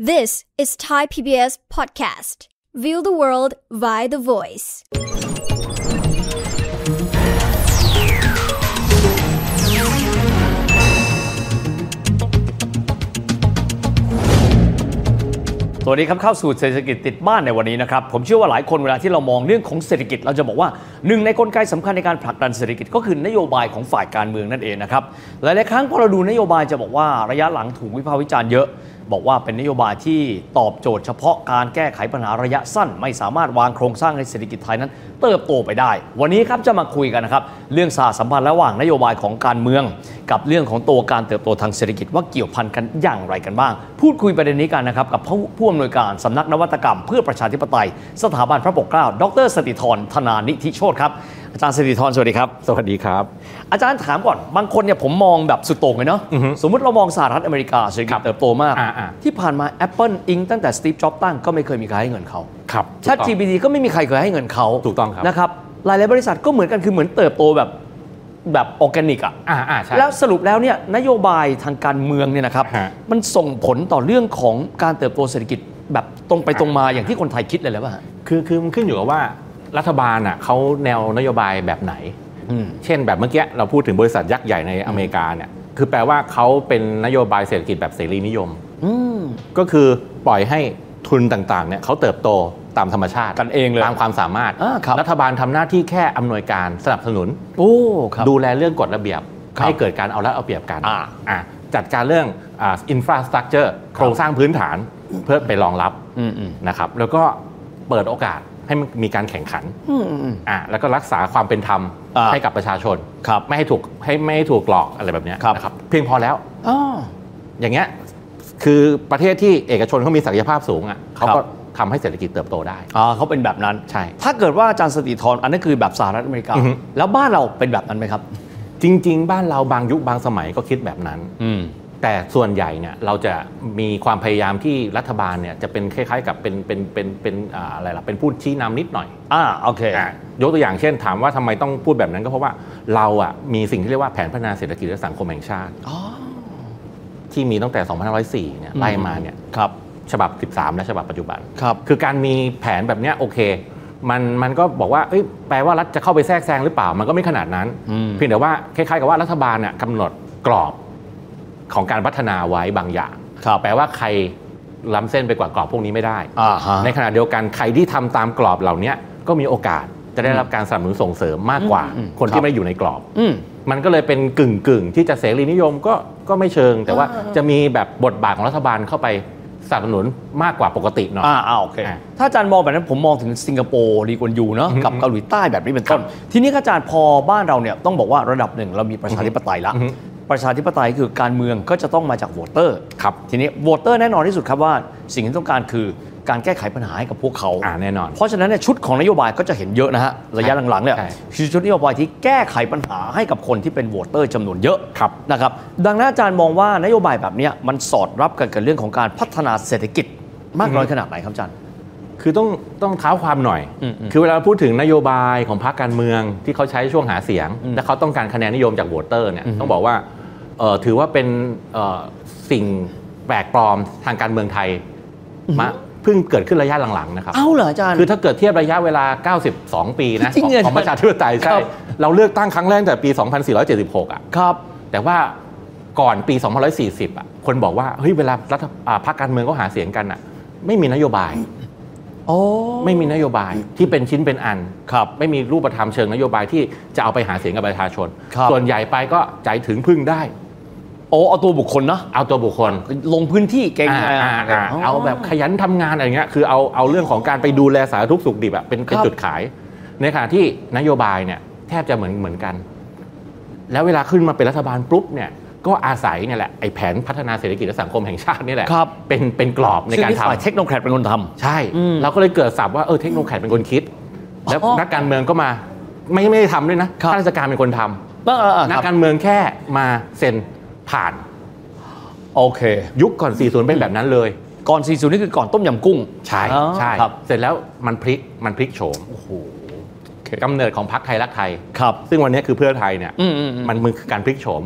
This is Thai PBS podcast. View the world via the voice. สวัสดีครับเข้าสู่เศรษฐกิจติดบ้านในวันนี้นะครับผมเชื่อว่าหลายคนเวลาที่เรามองเรื่องของเศรษฐกิจเราจะบอกว่าหนึ่งในกลไกสำคัญในการผลักดันเศรษฐกิจก็คือนโยบายของฝ่ายการเมืองนั่นเองนะครับหลายๆครั้งพอเราดูนโยบายจะบอกว่าระยะหลังถูกวิพากษ์วิจารณ์เยอะบอกว่าเป็นนโยบายที่ตอบโจทย์เฉพาะการแก้ไขปัญหาระยะสั้นไม่สามารถวางโครงสร้างให้เศรษฐกิจไทยนั้นเติบโตไปได้วันนี้ครับจะมาคุยกันนะครับเรื่องสหสัมพันธ์ระหว่างนโยบายของการเมืองกับเรื่องของตัวการเติบโตทางเศรษฐกิจว่าเกี่ยวพันกันอย่างไรกันบ้างพูดคุยประเด็นนี้กันนะครับกับผู้อำนวยการสำนักนวัตกรรมเพื่อประชาธิปไตยสถาบันพระปกเกล้าดร.สติธรธนานิธิโชติครับอาจารย์สติธรสวัสดีครับสวัสดีครับอาจารย์ถามก่อนบางคนเนี่ยผมมองแบบสุดโต่งเลยเนาะสมมุติเรามองสหรัฐอเมริกาเศรษฐกิจเติบโตมากที่ผ่านมา Apple Inc. ตั้งแต่ Steve Jobs ตั้งก็ไม่เคยมีใครให้เงินเขาครับ ChatGPT ก็ไม่มีใครเคยให้เงินเขาถูกต้องครับนะครับหลายๆบริษัทก็เหมือนกันคือเหมือนเติบโตแบบออร์แกนิกอ่ะแล้วสรุปแล้วเนี่ยนโยบายทางการเมืองเนี่ยนะครับมันส่งผลต่อเรื่องของการเติบโตเศรษฐกิจแบบตรงไปตรงมาอย่างที่คนไทยคิดเลยหรือเปล่าคือมันขึ้นอยู่กับว่ารัฐบาลอ่ะเขาแนวนโยบายแบบไหนเช่นแบบเมื่อกี้เราพูดถึงบริษัทยักษ์ใหญ่ในอเมริกาเนี่ยคือแปลว่าเขาเป็นนโยบายเศรษฐกิจแบบเสรีนิยมก็คือปล่อยให้ทุนต่างๆเนี่ยเขาเติบโตตามธรรมชาติกันเองเลยตามความสามารถรัฐบาลทำหน้าที่แค่อำนวยการสนับสนุนดูแลเรื่องกฎระเบียบให้เกิดการเอารัดเอาเปรียบกันจัดการเรื่องอินฟราสตรัคเจอร์โครงสร้างพื้นฐานเพื่อไปรองรับนะครับแล้วก็เปิดโอกาสให้มีการแข่งขันแล้วก็รักษาความเป็นธรรมให้กับประชาชนไม่ให้ถูกหลอกอะไรแบบนี้นะครับเพียงพอแล้วอย่างเงี้ยคือประเทศที่เอกชนเขามีศักยภาพสูงเขาก็ทำให้เศรษฐกิจเติบโตได้เขาเป็นแบบนั้นใช่ถ้าเกิดว่าอาจารย์สติธรอันนั้นคือแบบสหรัฐอเมริกาแล้วบ้านเราเป็นแบบนั้นไหมครับจริงๆบ้านเราบางยุคบางสมัยก็คิดแบบนั้นแต่ส่วนใหญ่เนี่ยเราจะมีความพยายามที่รัฐบาลเนี่ยจะเป็นคล้ายๆกับเป็นอะไรล่ะเป็นผู้ชี้นำนิดหน่อยโอเคยกตัวอย่างเช่นถามว่าทำไมต้องพูดแบบนั้นก็เพราะว่าเรามีสิ่งที่เรียกว่าแผนพัฒนาเศรษฐกิจและสังคมแห่งชาติที่มีตั้งแต่2504เนี่ยไล่มาเนี่ยฉบับ13และฉบับปัจจุบันคือการมีแผนแบบเนี้ยโอเคมันก็บอกว่าแปลว่ารัฐจะเข้าไปแทรกแซงหรือเปล่ามันก็ไม่ขนาดนั้นเพียงแต่ว่าคล้ายๆกับว่ารัฐบาลเนี่ยกำหนดกรอบของการพัฒนาไว้บางอย่างแปลว่าใครล้ำเส้นไปกว่ากรอบพวกนี้ไม่ได้ในขณะเดียวกันใครที่ทำตามกรอบเหล่านี้ก็มีโอกาสจะได้รับการสนับสนุนส่งเสริมมากกว่าคนที่ไม่ได้อยู่ในกรอบมันก็เลยเป็นกึ่งที่จะเสรีนิยมก็ไม่เชิงแต่ว่าจะมีแบบบทบาทของรัฐบาลเข้าไปสนับสนุนมากกว่าปกติเนาะโอเคถ้าอาจารย์มองแบบนั้นผมมองถึงสิงคโปร์ลีกวนยูเนาะกับเกาหลีใต้แบบนี้เป็นต้นทีนี้อาจารย์พอบ้านเราเนี่ยต้องบอกว่าระดับหนึ่งเรามีประชาธิปไตยละประชาธิปไตยคือการเมืองก็จะต้องมาจากโหวตเตอร์ครับทีนี้โหวตเตอร์แน่นอนที่สุดครับว่าสิ่งที่ต้องการคือการแก้ไขปัญหาให้กับพวกเขาแน่นอนเพราะฉะนั้นเนี่ยชุดของนโยบายก็จะเห็นเยอะนะฮะระยะหลังๆเนี่ยคือชุดนโยบายที่แก้ไขปัญหาให้กับคนที่เป็นโหวตเตอร์จำนวนเยอะนะครับดังนั้นอาจารย์มองว่านโยบายแบบนี้มันสอดรับกันกับเรื่องของการพัฒนาเศรษฐกิจมากน้อยขนาดไหนครับอาจารย์คือต้องเท้าความหน่อยคือเวลาพูดถึงนโยบายของพรรคการเมืองที่เขาใช้ช่วงหาเสียงและเขาต้องการคะแนนนิยมจากโหวตเตอร์เนี่ยต้องบอกว่าถือว่าเป็นสิ่งแปลกปลอมทางการเมืองไทยมาเพิ่งเกิดขึ้นระยะหลังๆนะครับเหรออาจารย์คือถ้าเกิดเทียบระยะเวลา92ปีนะของประชาธิปไตยใช่เราเลือกตั้งครั้งแรกแต่ปี2476 ครับแต่ว่าก่อนปี2540คนบอกว่าเฮ้ยเวลาพรรคการเมืองก็หาเสียงกันไม่มีนโยบายไม่มีนโยบายที่เป็นชิ้นเป็นอันไม่มีรูปธรรมเชิงนโยบายที่จะเอาไปหาเสียงกับประชาชนส่วนใหญ่ไปก็ใจถึงพึ่งได้เอาตัวบุคคลเนาะเอาตัวบุคคลลงพื้นที่เก่งเอาแบบขยันทำงานอะไรเงี้ยคือเอาเรื่องของการไปดูแลสาธารณสุขสุขดิบเป็นจุดขายในขณะที่นโยบายเนี่ยแทบจะเหมือนกันแล้วเวลาขึ้นมาเป็นรัฐบาลปุ๊บเนี่ยก็อาศัยเนี่ยแหละไอ้แผนพัฒนาเศรษฐกิจและสังคมแห่งชาตินี่แหละเป็นกรอบในการทำเทคโนแครดเป็นคนทำใช่เราก็เลยเกิดศัพท์ว่าเทคโนแครดเป็นคนคิดแล้วนักการเมืองก็มาไม่ได้ทำด้วยนะข้าราชการเป็นคนทำนักการเมืองแค่มาเซ็นผ่านโอเคยุคก่อน40เป็นแบบนั้นเลยก่อน40นี่คือก่อนต้มยำกุ้งใช่เสร็จแล้วมันพลิกโฉมกำเนิดของพรรคไทยรักไทยซึ่งวันนี้คือเพื่อไทยเนี่ยมันคือการพลิกโฉมว่า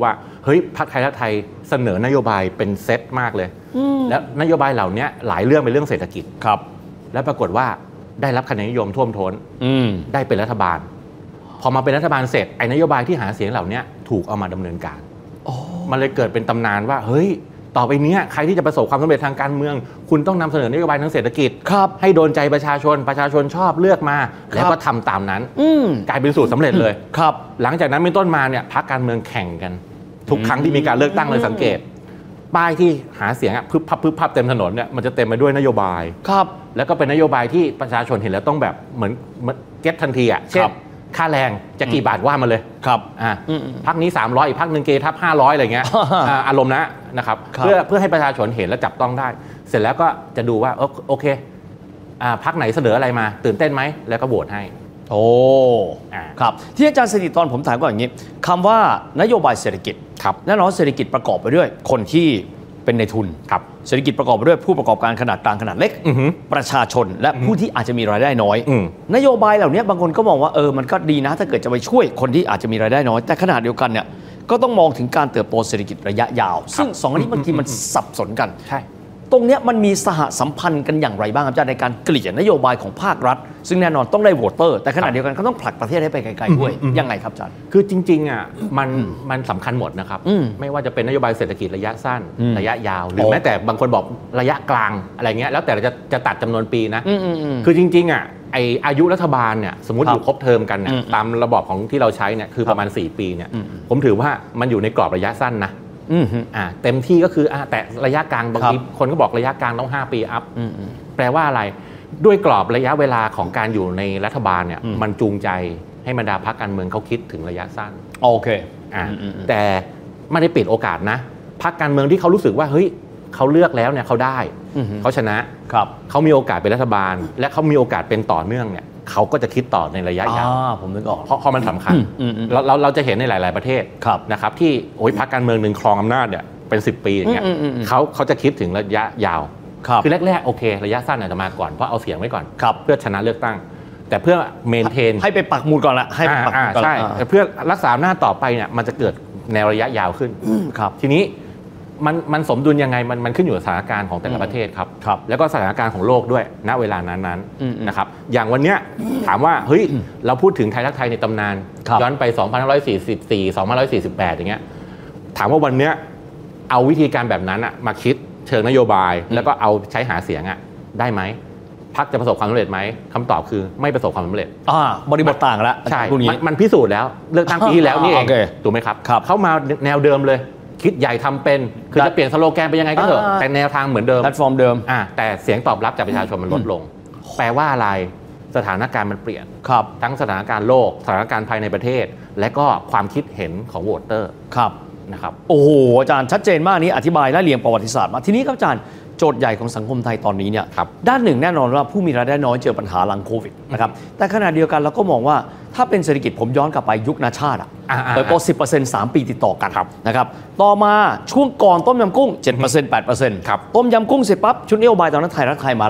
เฮ้ยพรรคไทยรักไทยเสนอนโยบายเป็นเซตมากเลยแล้วนโยบายเหล่านี้หลายเรื่องเป็นเรื่องเศรษฐกิจครับและปรากฏว่าได้รับคะแนนนิยมท่วมท้นได้เป็นรัฐบาลพอมาเป็นรัฐบาลเสร็จไอ้นโยบายที่หาเสียงเหล่านี้ถูกเอามาดำเนินการมันเลยเกิดเป็นตำนานว่าเฮ้ยต่อไปนี้ใครที่จะประสบความสำเร็จทางการเมืองคุณต้องนำเสนอนโยบายทางเศรษฐกิจให้โดนใจประชาชนชอบเลือกมาแล้วก็ทำตามนั้นกลายเป็นสูตรสำเร็จเลยครับหลังจากนั้นเป็นต้นมาเนี่ยพรรคการเมืองแข่งกันทุกครั้งที่มีการเลือกตั้งเลยสังเกตป้ายที่หาเสียงพึบพับเต็มถนนเนี่ยมันจะเต็มไปด้วยนโยบายครับแล้วก็เป็นนโยบายที่ประชาชนเห็นแล้วต้องแบบเหมือนเก็ตทันทีอ่ะเช่นค่าแรงจะกี่บาทว่ามาเลยครับพรรคนี้300อีกพรรคนึงเกทับ500อะไรเงี้ยอารมณ์นะครับเพื่อให้ประชาชนเห็นและจับต้องได้เสร็จแล้วก็จะดูว่าโอเคพรรคไหนเสนออะไรมาตื่นเต้นไหมแล้วก็โหวตให้โอ้ครับที่อาจารย์สถิตตอนผมถามก่อนอย่างนี้คำว่านโยบายเศรษฐกิจแน่นอนเศรษฐกิจประกอบไปด้วยคนที่เป็นในทุนเศรษฐกิจประกอบไปด้วยผู้ประกอบการขนาดกลางขนาดเล็กประชาชนและผู้ที่อาจจะมีรายได้น้อยนโยบายเหล่านี้บางคนก็มองว่ามันก็ดีนะถ้าเกิดจะไปช่วยคนที่อาจจะมีรายได้น้อยแต่ขนาดเดียวกันเนี่ยก็ต้องมองถึงการเติบโตเศรษฐกิจระยะยาวซึ่งสองอันนี้บางทีมันสับสนกันใช่ตรงนี้มันมีสหสัมพันธ์กันอย่างไรบ้างครับอาจารย์ในการเกลี่ยนโยบายของภาครัฐซึ่งแน่นอนต้องได้โหวตเตอร์แต่ขณะเดียวกันก็ต้องผลักประเทศให้ไปไกลๆด้วยยังไงครับอาจารย์คือจริงๆอ่ะมันสำคัญหมดนะครับไม่ว่าจะเป็นนโยบายเศรษฐกิจระยะสั้นระยะยาวหรือแม้แต่บางคนบอกระยะกลางอะไรเงี้ยแล้วแต่จะตัดจำนวนปีนะคือจริงๆอ่ะไออายุรัฐบาลเนี่ยสมมติอยู่ครบเทอมกันเนี่ยตามระบอบของที่เราใช้เนี่ยคือประมาณ4ปีเนี่ยผมถือว่ามันอยู่ในกรอบระยะสั้นนะเต็มที่ก็คือแต่ระยะกลางบางทีคนก็บอกระยะกลางต้อง5ปีอัพแปลว่าอะไรด้วยกรอบระยะเวลาของการอยู่ในรัฐบาลเนี่ยมันจูงใจให้บรรดาพรรคการเมืองเขาคิดถึงระยะสั้นโอเคแต่ไม่ได้ปิดโอกาสนะพรรคการเมืองที่เขารู้สึกว่าเฮ้ยเขาเลือกแล้วเนี่ยเขาได้เขาชนะเขามีโอกาสเป็นรัฐบาลและเขามีโอกาสเป็นต่อเนื่องเนี่ยเขาก็จะคิดต่อในระยะยาวผมนึกออกเพราะมันสำคัญเราจะเห็นในหลายๆประเทศนะครับที่พรรคการเมืองหนึ่งครองอำนาจเนี่ยเป็น10ปีอย่างเงี้ยเขาจะคิดถึงระยะยาวคือแรกๆโอเคระยะสั้นอาจจะมาก่อนเพราะเอาเสียงไว้ก่อนเพื่อชนะเลือกตั้งแต่เพื่อเมนเทนให้ไปปักหมุดก่อนละให้ปักหมุดก่อนใช่เพื่อรักษาอำนาจต่อไปเนี่ยมันจะเกิดแนวระยะยาวขึ้นทีนี้มันสมดุลยังไงมันขึ้นอยู่กับสถานการณ์ของแต่ละประเทศครับแล้วก็สถานการณ์ของโลกด้วยณเวลานั้นๆนะครับอย่างวันเนี้ยถามว่าเฮ้ยเราพูดถึงไทยรักไทยในตำนานย้อนไป2544 2548อย่างเงี้ยถามว่าวันเนี้ยเอาวิธีการแบบนั้นอะมาคิดเชิงนโยบายแล้วก็เอาใช้หาเสียงอะได้ไหมพรรคจะประสบความสำเร็จไหมคำตอบคือไม่ประสบความสำเร็จบริบทต่างแล้วใช่มันพิสูจน์แล้วเลือกตั้งปีที่แล้วนี่เองถูกไหมครับเข้ามาแนวเดิมเลยคิดใหญ่ทำเป็นคือจะเปลี่ยนสโลแกนไปยังไงก็เถอะแต่แนวทางเหมือนเดิมแพลตฟอร์มเดิมแต่เสียงตอบรับจากประชาชนมันลดลงแปลว่าอะไรสถานการณ์มันเปลี่ยนทั้งสถานการณ์โลกสถานการณ์ภายในประเทศและก็ความคิดเห็นของโหวตเตอร์นะครับโอ้โหอาจารย์ชัดเจนมากนี้อธิบายและเรียงประวัติศาสตร์มาทีนี้ครับอาจารย์โจทย์ใหญ่ของสังคมไทยตอนนี้เนี่ยด้านหนึ่งแน่นอนว่าผู้มีรายได้น้อยเจอปัญหาหลังโควิดนะครับแต่ขณะเดียวกันเราก็มองว่าถ้าเป็นเศรษฐกิจผมย้อนกลับไปยุคนาชาติเติบโต 10% 3 ปีติดต่อกันนะครับต่อมาช่วงก่อนต้มยำกุ้ง 7% 8% ต้มยำกุ้งเสร็จปั๊บชุดนโยบายตอนนั้นไทยรักไทยมาละ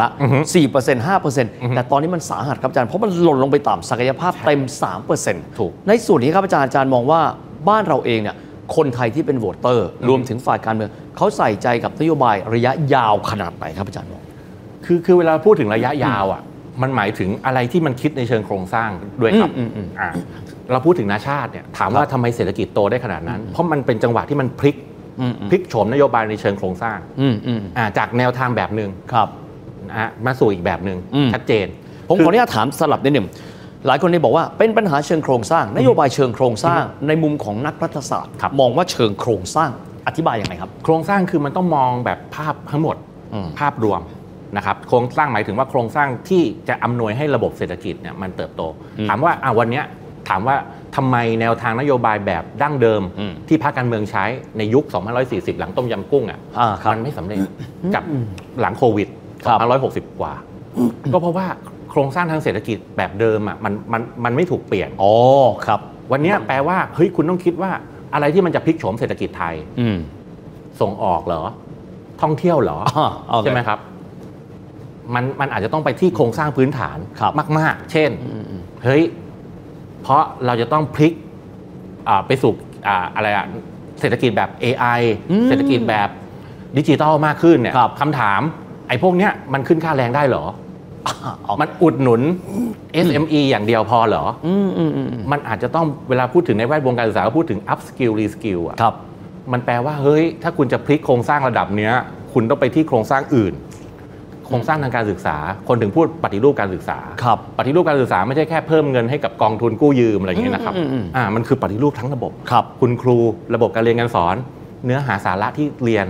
4% 5% แต่ตอนนี้มันสาหัสครับอาจารย์เพราะมันหล่นลงไปต่ำศักยภาพเต็ม 3% ถูกในส่วนนี้ครับอาจารย์มองว่าบ้านเราเองเนี่ยคนไทยที่เป็นโหวตเตอร์รวมถึงฝ่ายการเมืองเขาใส่ใจกับนโยบายระยะยาวขนาดไหนครับอาจารย์บอกคือเวลาพูดถึงระยะยาวมันหมายถึงอะไรที่มันคิดในเชิงโครงสร้างด้วยครับเราพูดถึงนาชาติเนี่ยถามว่าทำไมเศรษฐกิจโตได้ขนาดนั้นเพราะมันเป็นจังหวะที่มันพลิกโฉมนโยบายในเชิงโครงสร้างจากแนวทางแบบนึงมาสู่อีกแบบนึงชัดเจนผมขออนุญาตถามสลับนิดหนึ่งหลายคนได้บอกว่าเป็นปัญหาเชิงโครงสร้างนโยบายเชิงโครงสร้างในมุมของนักรัฐศาสตร์มองว่าเชิงโครงสร้างอธิบายยังไงครับโครงสร้างคือมันต้องมองแบบภาพทั้งหมดภาพรวมนะครับโครงสร้างหมายถึงว่าโครงสร้างที่จะอำนวยให้ระบบเศรษฐกิจเนี่ยมันเติบโตถามว่าวันนี้ถามว่าทำไมแนวทางนโยบายแบบดั้งเดิมที่พรรคการเมืองใช้ในยุค2540หลังต้มยำกุ้งมันไม่สำเร็จกับหลังโควิด2560กว่าก็เพราะว่าโครงสร้างทางเศรษฐกิจแบบเดิมมันไม่ถูกเปลี่ยนครับวันนี้แปลว่าเฮ้ยคุณต้องคิดว่าอะไรที่มันจะพลิกโฉมเศรษฐกิจไทยส่งออกเหรอท่องเที่ยวเหรอใช่ไหมครับมันอาจจะต้องไปที่โครงสร้างพื้นฐานมากๆเช่นเพราะเราจะต้องพลิกไปสู่เศรษฐกิจแบบ AI เศรษฐกิจแบบดิจิทัลมากขึ้นเนี่ยคำถามไอ้พวกเนี้ยมันขึ้นค่าแรงได้เหรอมันอุดหนุน SME อย่างเดียวพอเหรอมันอาจจะต้องเวลาพูดถึงในแวดวงการศึกษาก็พูดถึง up skill re skill อ่ะมันแปลว่าเฮ้ยถ้าคุณจะพลิกโครงสร้างระดับเนี้ยคุณต้องไปที่โครงสร้างอื่นโครงสร้างทางการศึกษาคนถึงพูดปฏิรูปการศึกษาปฏิรูปการศึกษาไม่ใช่แค่เพิ่มเงินให้กับกองทุนกู้ยืมอะไรอย่างเงี้ยนะครับมันคือปฏิรูปทั้งระบบคุณครูระบบการเรียนการสอนเนื้อหาสาระที่เรียน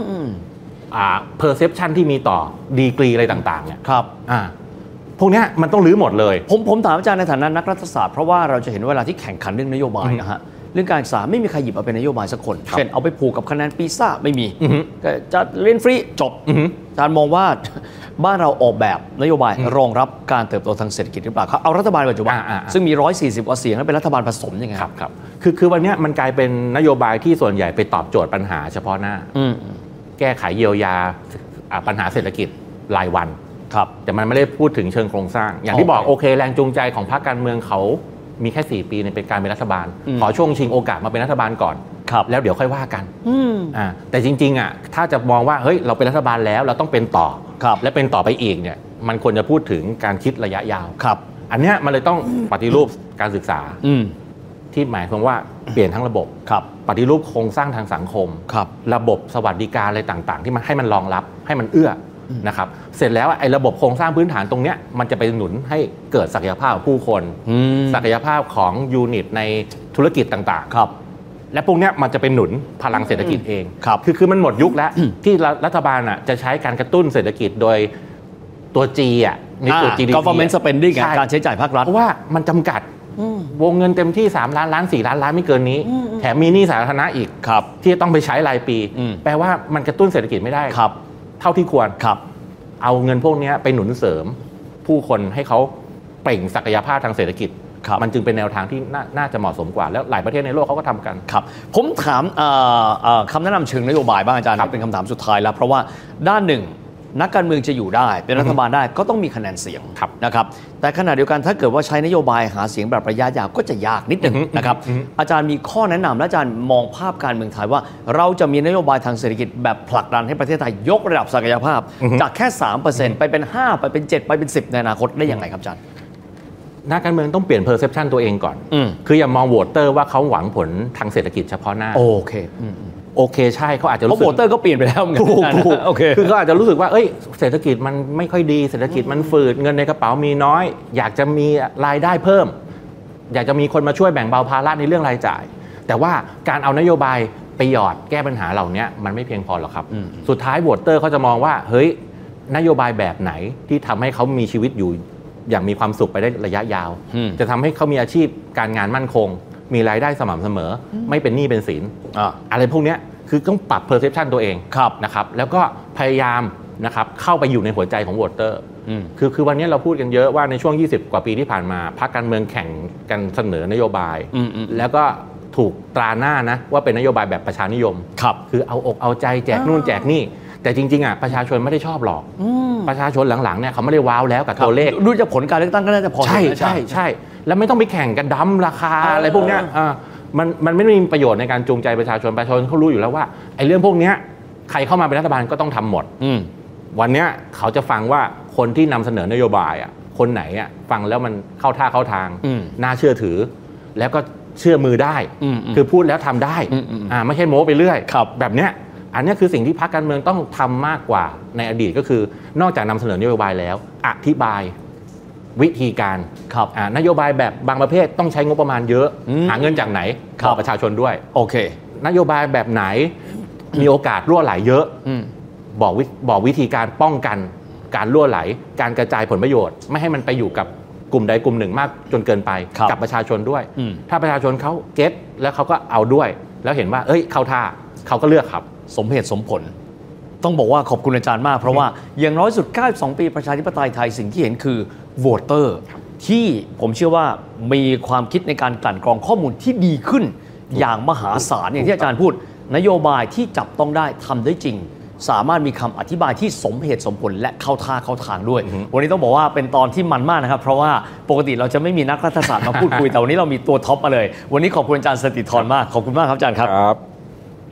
perception ที่มีต่อดีกรีอะไรต่างๆเนี่ยพวกนี้มันต้องรื้อหมดเลยผมถามอาจารย์ในฐานะนักรัฐศาสตร์เพราะว่าเราจะเห็นเวลาที่แข่งขันเรื่องนโยบายนะฮะเรื่องการศึกษาไม่มีใครหยิบเอาเป็นนโยบายสักคนเช่นเอาไปผูกกับคะแนนปีซ่าไม่มีจะเรียนฟรีจบอาจารย์มองว่าบ้านเราออกแบบนโยบายรองรับการเติบโตทางเศรษฐกิจหรือเปล่าครับเอารัฐบาลปัจจุบันซึ่งมี140กว่าเสียงแล้วเป็นรัฐบาลผสมยังไงครับคือวันนี้มันกลายเป็นนโยบายที่ส่วนใหญ่ไปตอบโจทย์ปัญหาเฉพาะหน้าแก้ไขเยียวยาปัญหาเศรษฐกิจรายวันแต่มันไม่ได้พูดถึงเชิงโครงสร้างอย่างที่บอกโอเคแรงจูงใจของพรรคการเมืองเขามีแค่4ปีในเป็นการเป็นรัฐบาลขอช่วงชิงโอกาสมาเป็นรัฐบาลก่อนแล้วเดี๋ยวค่อยว่ากันแต่จริงๆถ้าจะมองว่าเฮ้ยเราเป็นรัฐบาลแล้วเราต้องเป็นต่อและเป็นต่อไปอีกเนี่ยมันควรจะพูดถึงการคิดระยะยาวอันเนี้ยมันเลยต้องปฏิรูปการศึกษาที่หมายความว่าเปลี่ยนทั้งระบบปฏิรูปโครงสร้างทางสังคมระบบสวัสดิการอะไรต่างๆที่มันให้มันรองรับให้มันเอื้อนะครับเสร็จแล้วไอ้ระบบโครงสร้างพื้นฐานตรงเนี้ยมันจะไปหนุนให้เกิดศักยภาพของผู้คนศักยภาพของยูนิตในธุรกิจต่างๆและพวกเนี้ยมันจะเป็นหนุนพลังเศรษฐกิจเองคือมันหมดยุคแล้วที่รัฐบาลจะใช้การกระตุ้นเศรษฐกิจโดยตัว G ในตัว GDP government spending การใช้จ่ายภาครัฐเพราะว่ามันจำกัดวงเงินเต็มที่3 ล้านล้าน4 ล้านล้านไม่เกินนี้แถมมีหนี้สาธารณะอีกที่ต้องไปใช้รายปีแปลว่ามันกระตุ้นเศรษฐกิจไม่ได้เท่าที่ควรเอาเงินพวกนี้ไปหนุนเสริมผู้คนให้เขาเปล่งศักยภาพทางเศรษฐกิจมันจึงเป็นแนวทางที่น่าจะเหมาะสมกว่าแล้วหลายประเทศในโลกเขาก็ทำกันครับผมถามคำแนะนำเชิงนโยบายบ้างอาจารย์เป็นคำถามสุดท้ายแล้วเพราะว่าด้านหนึ่งนักการเมืองจะอยู่ได้เป็นรัฐบาลได้ก็ต้องมีคะแนนเสียงนะครับแต่ขณะเดียวกันถ้าเกิดว่าใช้นโยบายหาเสียงแบบระยะยาวก็จะยากนิดหนึ่งนะครับอาจารย์มีข้อแนะนำและอาจารย์มองภาพการเมืองไทยว่าเราจะมีนโยบายทางเศรษฐกิจแบบผลักดันให้ประเทศไทยยกระดับศักยภาพจากแค่ 3% ไปเป็น 5 ไปเป็น 7 ไปเป็น 10 ในอนาคตได้ยังไงครับอาจารย์นักการเมืองต้องเปลี่ยน perception ตัวเองก่อนคืออย่ามองโหวตเตอร์ว่าเขาหวังผลทางเศรษฐกิจเฉพาะหน้าโอเคใช่เขาอาจจะรู้สึกโหวตเตอร์ก็เปลี่ยนไปแล้วเหมือนกันโอเคคือเขาอาจจะรู้สึกว่าเศรษฐกิจมันไม่ค่อยดีเศรษฐกิจมันฝืดเงินในกระเป๋ามีน้อยอยากจะมีรายได้เพิ่มอยากจะมีคนมาช่วยแบ่งเบาภาระในเรื่องรายจ่ายแต่ว่าการเอานโยบายไปหยอดแก้ปัญหาเหล่านี้มันไม่เพียงพอหรอกครับสุดท้ายโหวตเตอร์เขาจะมองว่าเฮ้ยนโยบายแบบไหนที่ทำให้เขามีชีวิตอยู่อย่างมีความสุขไปได้ระยะยาวจะทำให้เขามีอาชีพการงานมั่นคงมีรายได้สม่ำเสมอไม่เป็นหนี้เป็นสินอะไรพวกนี้คือต้องปรับ perception ตัวเองนะครับแล้วก็พยายามนะครับเข้าไปอยู่ในหัวใจของโหวตเตอร์คือวันนี้เราพูดกันเยอะว่าในช่วง20กว่าปีที่ผ่านมาพรรคการเมืองแข่งกันเสนอนโยบายแล้วก็ถูกตราหน้านะว่าเป็นนโยบายแบบประชานิยมคือเอาอกเอาใจแจกนู่นแจกนี่แต่จริงๆประชาชนไม่ได้ชอบหรอกประชาชนหลังๆเนี่ยเขาไม่ได้ว้าวแล้วกับตัวเลขดูจากผลการเลือกตั้งก็น่าจะพอใช่แล้วไม่ต้องไปแข่งกันดั้มราคาอะไรพวกเนี้ยมันไม่มีประโยชน์ในการจูงใจประชาชนเขารู้อยู่แล้วว่าไอ้เรื่องพวกนี้ใครเข้ามาเป็นรัฐบาลก็ต้องทำหมดวันนี้เขาจะฟังว่าคนที่นำเสนอนโยบายคนไหนฟังแล้วมันเข้าท่าเข้าทางน่าเชื่อถือแล้วก็เชื่อมือได้คือพูดแล้วทำได้ไม่ใช่โม้ไปเรื่อยแบบเนี้ยอันนี้คือสิ่งที่พรรคการเมืองต้องทำมากกว่าในอดีตก็คือนอกจากนำเสนอนโยบายแล้วอธิบายวิธีการนโยบายแบบบางประเภทต้องใช้งบประมาณเยอะหาเงินจากไหนบอกประชาชนด้วยโอเคนโยบายแบบไหนมีโอกาสรั่วไหลเยอะบอกวิธีการป้องกันการรั่วไหลการกระจายผลประโยชน์ไม่ให้มันไปอยู่กับกลุ่มใดกลุ่มหนึ่งมากจนเกินไปกับประชาชนด้วยถ้าประชาชนเขาเก็ตแล้วเขาก็เอาด้วยแล้วเห็นว่าเข้าท่าเขาก็เลือกครับสมเหตุสมผลต้องบอกว่าขอบคุณอาจารย์มากเพราะว่าอย่างน้อยสุด92ปีประชาธิปไตยไทยสิ่งที่เห็นคือโหวตเตอร์ที่ผมเชื่อว่ามีความคิดในการกลั่นกรองข้อมูลที่ดีขึ้นอย่างมหาศาลอย่างที่อาจารย์พูดนโยบายที่จับต้องได้ทำได้จริงสามารถมีคำอธิบายที่สมเหตุสมผลและเข้าท่าเข้าทางด้วยวันนี้ต้องบอกว่าเป็นตอนที่มันมากนะครับเพราะว่าปกติเราจะไม่มีนักรัฐศาสตร์มาพูดคุยแต่วันนี้เรามีตัวท็อปมาเลยวันนี้ขอบคุณอาจารย์สติธรมากขอบคุณมากครับอาจารย์ครับ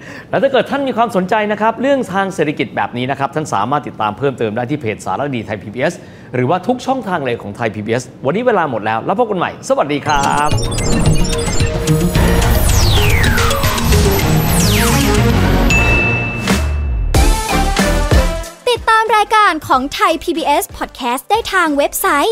แล้วถ้าเกิดท่านมีความสนใจนะครับเรื่องทางเศรษฐกิจแบบนี้นะครับท่านสามารถติดตามเพิ่มเติมได้ที่เพจสารคดีไทย PBS หรือว่าทุกช่องทางเลยของไทย PBS วันนี้เวลาหมดแล้วแล้วพบกันใหม่สวัสดีครับติดตามรายการของไทย PBS Podcast ได้ทางเว็บไซต์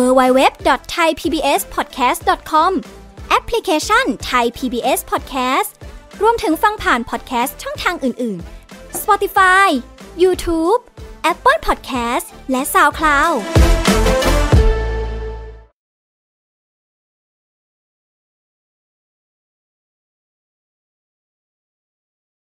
www.thaipbspodcast.com แอปพลิเคชัน Thai PBS Podcast รวมถึงฟังผ่าน podcast ช่องทางอื่นๆ Spotify, YouTube, Apple Podcast และ SoundCloud